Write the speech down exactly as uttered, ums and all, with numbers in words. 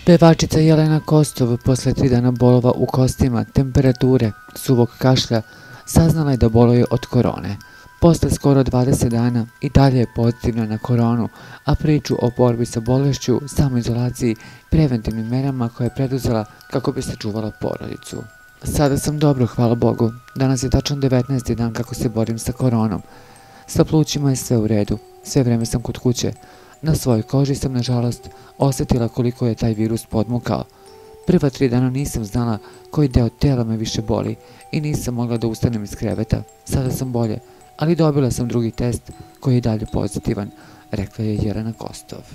Pevačica Jelena Kostov posle tri dana bolova u kostima, temperature, suvog kašlja, saznala je da boluje od korone. Posle skoro dvadeset dana i dalje je pozitivna na koronu, a priču o borbi sa bolešću, samoizolaciji, preventivnim merama koje je preduzela kako bi sačuvala porodicu. Sada sam dobro, hvala Bogu. Danas je tačan devetnaesti dan kako se borim sa koronom. Sa plućima je sve u redu, sve vreme sam kod kuće. Na svojoj koži sam, nažalost, osjetila koliko je taj virus podmukao. Prva tri dana nisam znala koji deo tela me više boli i nisam mogla da ustanem iz kreveta. Sada sam bolje, ali dobila sam drugi test koji je dalje pozitivan, rekla je Jelena Kostov.